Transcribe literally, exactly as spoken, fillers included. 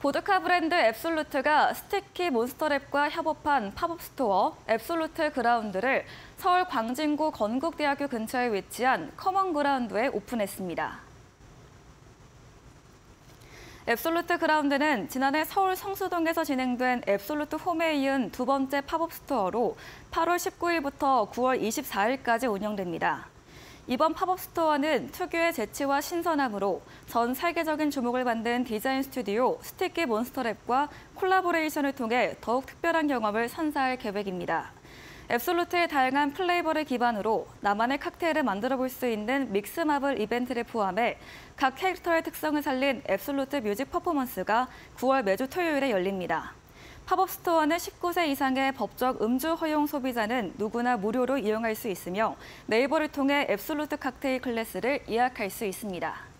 보드카 브랜드 앱솔루트가 스티키 몬스터랩과 협업한 팝업 스토어 앱솔루트 그라운드를 서울 광진구 건국대학교 근처에 위치한 커먼 그라운드에 오픈했습니다. 앱솔루트 그라운드는 지난해 서울 성수동에서 진행된 앱솔루트 홈에 이은 두 번째 팝업 스토어로 팔월 십구일부터 구월 이십사일까지 운영됩니다. 이번 팝업 스토어는 특유의 재치와 신선함으로 전 세계적인 주목을 받는 디자인 스튜디오 스티키 몬스터랩과 콜라보레이션을 통해 더욱 특별한 경험을 선사할 계획입니다. 앱솔루트의 다양한 플레이버를 기반으로 나만의 칵테일을 만들어 볼 수 있는 믹스마블 이벤트를 포함해 각 캐릭터의 특성을 살린 앱솔루트 뮤직 퍼포먼스가 구월 매주 토요일에 열립니다. 팝업 스토어는 십구 세 이상의 법적 음주 허용 소비자는 누구나 무료로 이용할 수 있으며 네이버를 통해 앱솔루트 칵테일 클래스를 예약할 수 있습니다.